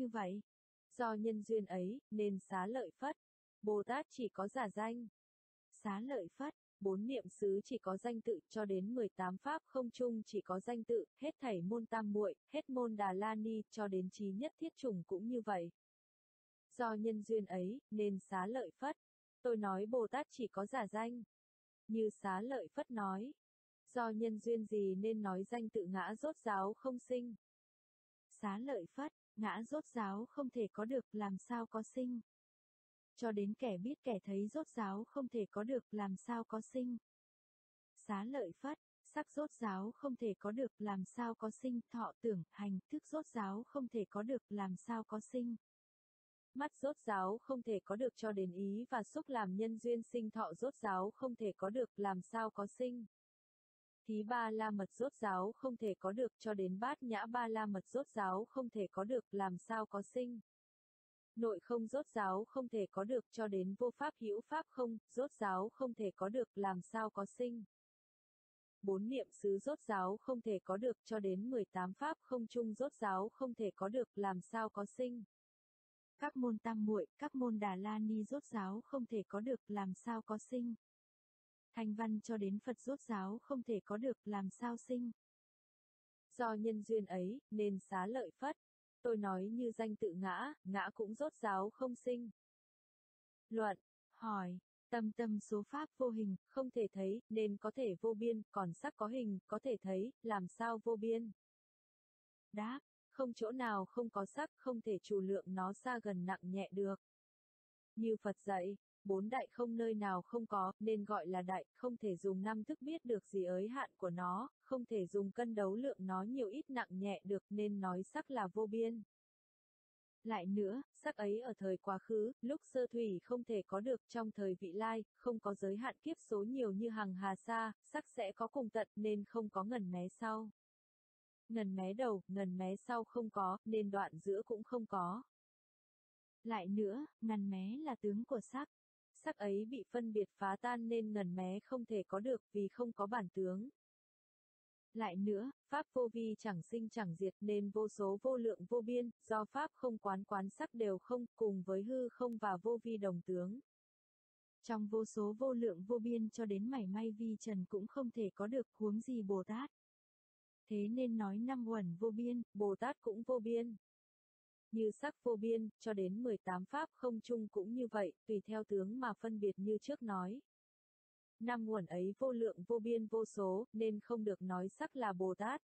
như vậy. Do nhân duyên ấy, nên xá lợi Phất. Bồ Tát chỉ có giả danh. Xá lợi Phất. 4 niệm xứ chỉ có danh tự, cho đến 18 pháp không chung chỉ có danh tự, hết thảy môn tam muội, hết môn Đà La Ni, cho đến chí nhất thiết chủng cũng như vậy. Do nhân duyên ấy, nên xá lợi Phất. Tôi nói Bồ Tát chỉ có giả danh. Như xá lợi Phất nói. Do nhân duyên gì nên nói danh tự ngã rốt ráo không sinh? Xá lợi Phất, ngã rốt ráo không thể có được, làm sao có sinh? Cho đến kẻ biết kẻ thấy rốt ráo không thể có được, làm sao có sinh? Xá lợi Phất, sắc rốt ráo không thể có được, làm sao có sinh? Thọ tưởng, hành, thức rốt ráo không thể có được, làm sao có sinh? Mắt rốt ráo không thể có được, cho đến ý và xúc làm nhân duyên sinh thọ rốt ráo không thể có được, làm sao có sinh? Thí ba la mật rốt ráo không thể có được, cho đến bát nhã ba la mật rốt ráo không thể có được, làm sao có sinh? Nội không rốt ráo không thể có được, cho đến vô pháp hữu pháp không, rốt ráo không thể có được, làm sao có sinh? 4 niệm xứ rốt ráo không thể có được, cho đến 18 pháp không chung rốt ráo không thể có được, làm sao có sinh? Các môn tam muội, các môn Đà La Ni rốt ráo không thể có được, làm sao có sinh? Thanh văn cho đến Phật rốt ráo không thể có được, làm sao sinh? Do nhân duyên ấy, nên xá lợi Phất. Tôi nói như danh tự ngã, ngã cũng rốt ráo không sinh. Luận, hỏi, tâm tâm số pháp vô hình, không thể thấy, nên có thể vô biên, còn sắc có hình, có thể thấy, làm sao vô biên? Đáp, không chỗ nào không có sắc, không thể chủ lượng nó xa gần nặng nhẹ được. Như Phật dạy, 4 đại không nơi nào không có, nên gọi là đại, không thể dùng năm thức biết được gì ới hạn của nó, không thể dùng cân đấu lượng nó nhiều ít nặng nhẹ được, nên nói sắc là vô biên. Lại nữa, sắc ấy ở thời quá khứ, lúc sơ thủy không thể có được, trong thời vị lai, không có giới hạn kiếp số nhiều như hằng hà sa, sắc sẽ có cùng tận, nên không có ngần mé sau. Ngần mé đầu, ngần mé sau không có, nên đoạn giữa cũng không có. Lại nữa, ngần mé là tướng của sắc. Sắc ấy bị phân biệt phá tan nên ngần mé không thể có được, vì không có bản tướng. Lại nữa, pháp vô vi chẳng sinh chẳng diệt nên vô số vô lượng vô biên, do pháp không quán quán sắc đều không, cùng với hư không và vô vi đồng tướng. Trong vô số vô lượng vô biên cho đến mảy may vi trần cũng không thể có được, huống gì Bồ Tát. Thế nên nói năm uẩn vô biên, Bồ Tát cũng vô biên. Như sắc vô biên, cho đến 18 pháp không chung cũng như vậy, tùy theo tướng mà phân biệt như trước nói. Năm uẩn ấy vô lượng vô biên vô số, nên không được nói sắc là Bồ Tát.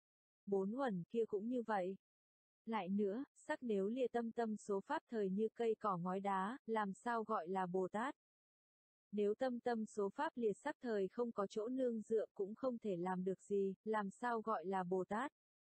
4 uẩn kia cũng như vậy. Lại nữa, sắc nếu lìa tâm tâm số pháp thời như cây cỏ ngói đá, làm sao gọi là Bồ Tát? Nếu tâm tâm số pháp lìa sắc thời không có chỗ nương dựa cũng không thể làm được gì, làm sao gọi là Bồ Tát?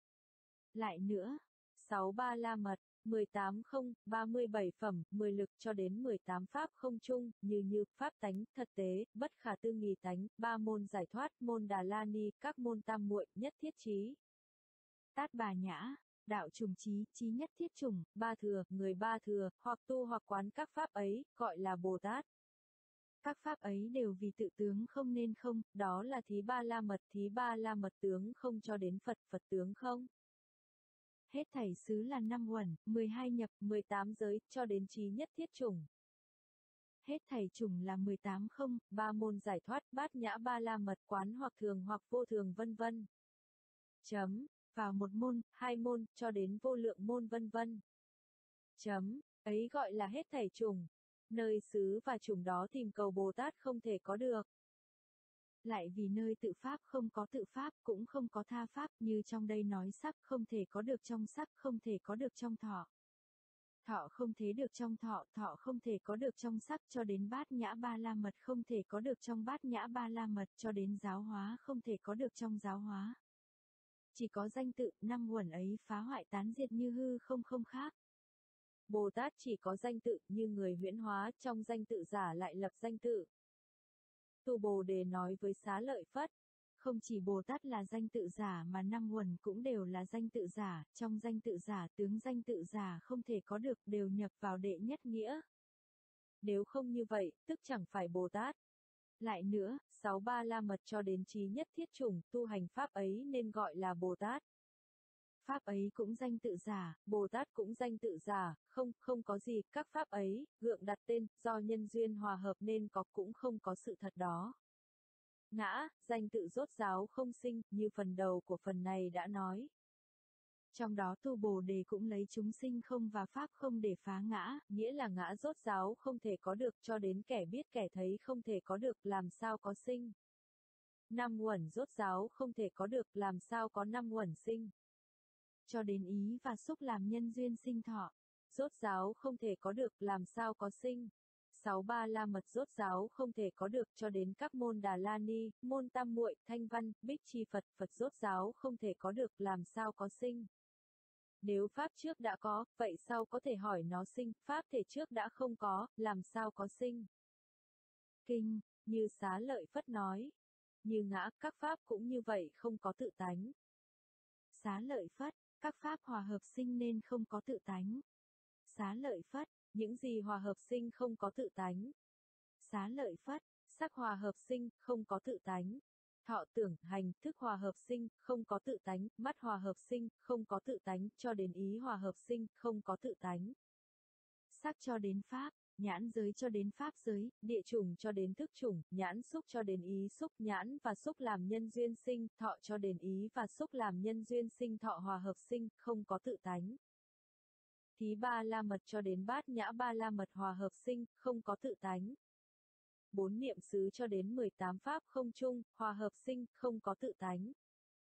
Lại nữa, 6 ba la mật, 18 không, 37 phẩm, 10 lực cho đến 18 pháp không chung, như, pháp tánh, thật tế, bất khả tư nghì tánh, 3 môn giải thoát, môn Đà La Ni, các môn tam muội, nhất thiết chí. Tát Bà Nhã, đạo trùng trí, trí nhất thiết trùng, ba thừa, người ba thừa, hoặc tu hoặc quán các pháp ấy, gọi là Bồ Tát. Các pháp ấy đều vì tự tướng không nên không, đó là thí ba la mật tướng không cho đến Phật, Phật tướng không. Hết thảy xứ là 5 uẩn, 12 nhập, 18 giới, cho đến trí nhất thiết chủng. Hết thảy chủng là 18 không, 3 môn giải thoát, bát nhã ba la mật, quán hoặc thường hoặc vô thường vân vân. Chấm, vào một môn, 2 môn, cho đến vô lượng môn vân vân. Chấm, ấy gọi là hết thảy chủng. Nơi xứ và chủng đó tìm cầu Bồ Tát không thể có được. Lại vì nơi tự pháp không có tự pháp, cũng không có tha pháp, như trong đây nói sắc không thể có được trong sắc, không thể có được trong thọ. Thọ không thể được trong thọ, thọ không thể có được trong sắc, cho đến bát nhã ba la mật không thể có được trong bát nhã ba la mật, cho đến giáo hóa không thể có được trong giáo hóa. Chỉ có danh tự, 5 uẩn ấy phá hoại tán diệt như hư không không khác. Bồ Tát chỉ có danh tự, như người huyễn hóa, trong danh tự giả lại lập danh tự. Tu Bồ Đề nói với Xá Lợi Phất, không chỉ Bồ Tát là danh tự giả mà 5 uẩn cũng đều là danh tự giả, trong danh tự giả tướng danh tự giả không thể có được, đều nhập vào đệ nhất nghĩa. Nếu không như vậy, tức chẳng phải Bồ Tát. Lại nữa, 6 ba la mật cho đến trí nhất thiết chủng, tu hành pháp ấy nên gọi là Bồ Tát. pháp ấy cũng danh tự giả, Bồ Tát cũng danh tự giả, không có gì, các pháp ấy, gượng đặt tên, do nhân duyên hòa hợp nên có cũng không có sự thật đó. Ngã, danh tự rốt ráo không sinh, như phần đầu của phần này đã nói. Trong đó tu Bồ Đề cũng lấy chúng sinh không và pháp không để phá ngã, nghĩa là ngã rốt ráo không thể có được cho đến kẻ biết kẻ thấy không thể có được làm sao có sinh. Năm uẩn rốt ráo không thể có được làm sao có năm uẩn sinh. Cho đến ý và xúc làm nhân duyên sinh thọ. Rốt ráo không thể có được làm sao có sinh. 6 ba la mật rốt ráo không thể có được cho đến các môn Đà La Ni, môn Tam Muội, Thanh Văn, Bích Chi Phật, Phật rốt ráo không thể có được làm sao có sinh. Nếu pháp trước đã có, vậy sau có thể hỏi nó sinh, pháp thể trước đã không có, làm sao có sinh. Kinh, như Xá Lợi Phất nói. Như ngã, các pháp cũng như vậy không có tự tánh. Xá Lợi Phất, các pháp hòa hợp sinh nên không có tự tánh. Xá Lợi Phất, những gì hòa hợp sinh không có tự tánh. Xá Lợi Phất, sắc hòa hợp sinh, không có tự tánh. Thọ tưởng, hành, thức hòa hợp sinh, không có tự tánh, mắt hòa hợp sinh, không có tự tánh, cho đến ý hòa hợp sinh, không có tự tánh. Sắc cho đến pháp, nhãn giới cho đến pháp giới, địa chủng cho đến thức chủng, nhãn xúc cho đến ý xúc, nhãn và xúc làm nhân duyên sinh, thọ cho đến ý và xúc làm nhân duyên sinh, thọ hòa hợp sinh, không có tự tánh. Thí ba la mật cho đến bát nhã ba la mật hòa hợp sinh, không có tự tánh. 4 niệm xứ cho đến 18 pháp không chung, hòa hợp sinh, không có tự tánh.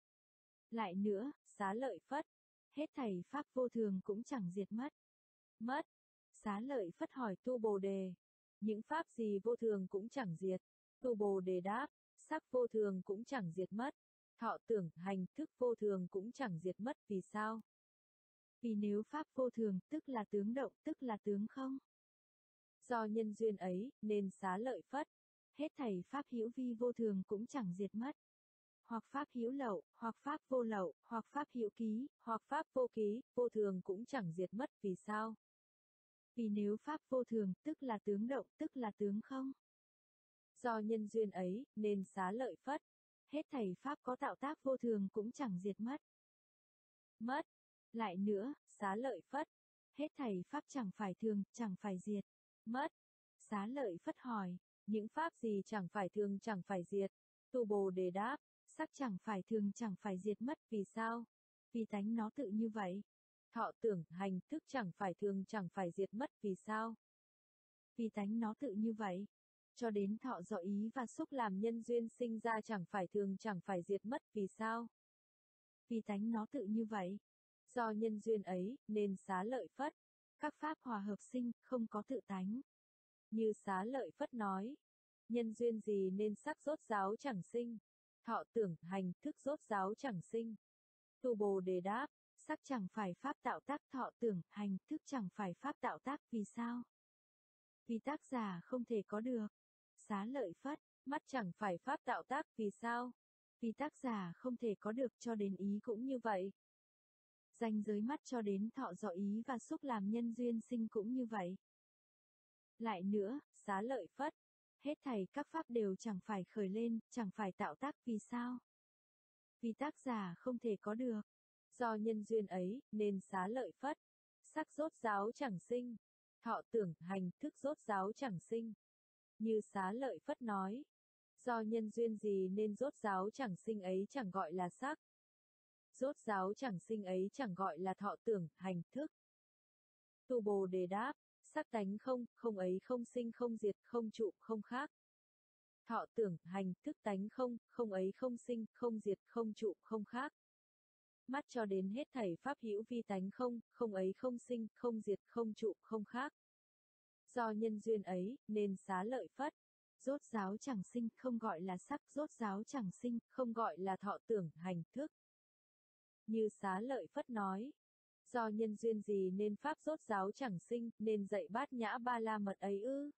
Lại nữa, Xá Lợi Phất, hết thảy pháp vô thường cũng chẳng diệt mất. Mất. Xá Lợi Phất hỏi tu Bồ Đề, những pháp gì vô thường cũng chẳng diệt. Tu Bồ Đề đáp, sắc vô thường cũng chẳng diệt mất. Thọ tưởng, hành, thức vô thường cũng chẳng diệt mất, vì sao? Vì nếu pháp vô thường, tức là tướng động, tức là tướng không. Do nhân duyên ấy, nên Xá Lợi Phất, hết thảy pháp hữu vi vô thường cũng chẳng diệt mất. Hoặc pháp hữu lậu, hoặc pháp vô lậu, hoặc pháp hữu ký, hoặc pháp vô ký, vô thường cũng chẳng diệt mất, vì sao? Vì nếu pháp vô thường, tức là tướng động, tức là tướng không. Do nhân duyên ấy, nên Xá Lợi Phất, hết thảy pháp có tạo tác vô thường cũng chẳng diệt mất. Mất. Lại nữa, Xá Lợi Phất, hết thảy pháp chẳng phải thường, chẳng phải diệt. Mất. Xá Lợi Phất hỏi, những pháp gì chẳng phải thường chẳng phải diệt? Tu Bồ Đề đáp, sắc chẳng phải thường chẳng phải diệt mất, vì sao? Vì tánh nó tự như vậy. Thọ tưởng, hành, thức chẳng phải thường chẳng phải diệt mất, vì sao? Vì tánh nó tự như vậy. Cho đến thọ do ý và xúc làm nhân duyên sinh ra chẳng phải thường chẳng phải diệt mất, vì sao? Vì tánh nó tự như vậy. Do nhân duyên ấy, nên Xá Lợi Phất, các pháp hòa hợp sinh, không có tự tánh. Như Xá Lợi Phất nói, nhân duyên gì nên sắc rốt ráo chẳng sinh, thọ tưởng, hành, thức rốt ráo chẳng sinh. Tu Bồ Đề đáp, sắc chẳng phải pháp tạo tác, thọ tưởng, hành, thức chẳng phải pháp tạo tác, vì sao? Vì tác giả không thể có được. Xá Lợi Phất, mắt chẳng phải pháp tạo tác, vì sao? Vì tác giả không thể có được, cho đến ý cũng như vậy. Ranh giới mắt cho đến thọ do ý và xúc làm nhân duyên sinh cũng như vậy. Lại nữa, Xá Lợi Phất, hết thảy các pháp đều chẳng phải khởi lên, chẳng phải tạo tác, vì sao? Vì tác giả không thể có được. Do nhân duyên ấy, nên Xá Lợi Phất, sắc rốt ráo chẳng sinh, thọ tưởng, hành, thức rốt ráo chẳng sinh. Như Xá Lợi Phất nói, do nhân duyên gì nên rốt ráo chẳng sinh ấy chẳng gọi là sắc. Rốt ráo chẳng sinh ấy chẳng gọi là thọ tưởng, hành, thức. Tu Bồ Đề đáp, sắc tánh không, không ấy không sinh không diệt, không trụ, không khác. Thọ tưởng, hành, thức tánh không, không ấy không sinh, không diệt, không trụ, không khác. Mắt cho đến hết thảy pháp hữu vi tánh không, không ấy không sinh, không diệt, không trụ, không khác. Do nhân duyên ấy, nên Xá Lợi Phất, rốt ráo chẳng sinh, không gọi là sắc, rốt ráo chẳng sinh, không gọi là thọ tưởng, hành, thức. Như Xá Lợi Phất nói, do nhân duyên gì nên pháp rốt ráo chẳng sinh, nên dạy bát nhã ba la mật ấy ư?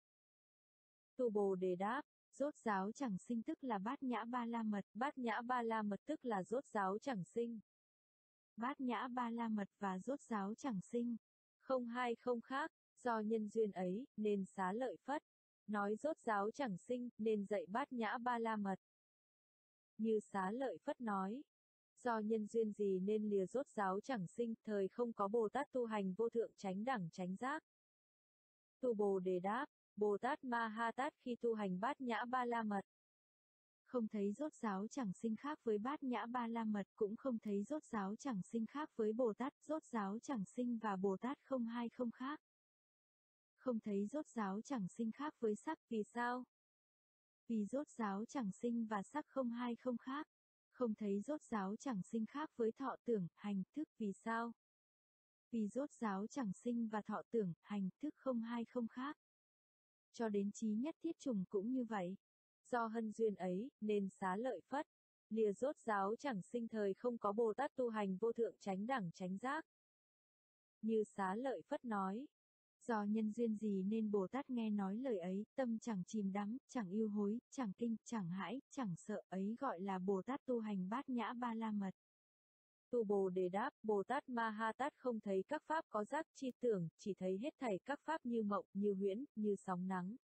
Tu Bồ Đề đáp, rốt ráo chẳng sinh tức là bát nhã ba la mật, bát nhã ba la mật tức là rốt ráo chẳng sinh. Bát nhã ba la mật và rốt ráo chẳng sinh, không hai không khác, do nhân duyên ấy, nên Xá Lợi Phất, nói rốt ráo chẳng sinh, nên dạy bát nhã ba la mật. Như Xá Lợi Phất nói, Do nhân duyên gì nên lìa rốt ráo chẳng sinh, thời không có Bồ Tát tu hành vô thượng chánh đẳng chánh giác. Tu Bồ Đề đáp, Bồ Tát Ma Ha Tát khi tu hành Bát Nhã Ba La Mật. Không thấy rốt ráo chẳng sinh khác với Bát Nhã Ba La Mật, cũng không thấy rốt ráo chẳng sinh khác với Bồ Tát, rốt ráo chẳng sinh và Bồ Tát không hai không khác. Không thấy rốt ráo chẳng sinh khác với sắc, vì sao? Vì rốt ráo chẳng sinh và sắc không hai không khác. Không thấy rốt ráo chẳng sinh khác với thọ tưởng, hành, thức, vì sao? Vì rốt ráo chẳng sinh và thọ tưởng, hành, thức không hai không khác. Cho đến chí nhất thiết trùng cũng như vậy. Do hân duyên ấy, nên Xá Lợi Phất, lìa rốt ráo chẳng sinh thời không có Bồ Tát tu hành vô thượng chánh đẳng chánh giác. Như Xá Lợi Phất nói, do nhân duyên gì nên Bồ Tát nghe nói lời ấy, tâm chẳng chìm đắm, chẳng yêu hối, chẳng kinh, chẳng hãi, chẳng sợ, ấy gọi là Bồ Tát tu hành Bát Nhã Ba La Mật. Tu Bồ Đề đáp, Bồ Tát Ma Ha Tát không thấy các pháp có giác chi tưởng, chỉ thấy hết thảy các pháp như mộng, như huyễn, như sóng nắng.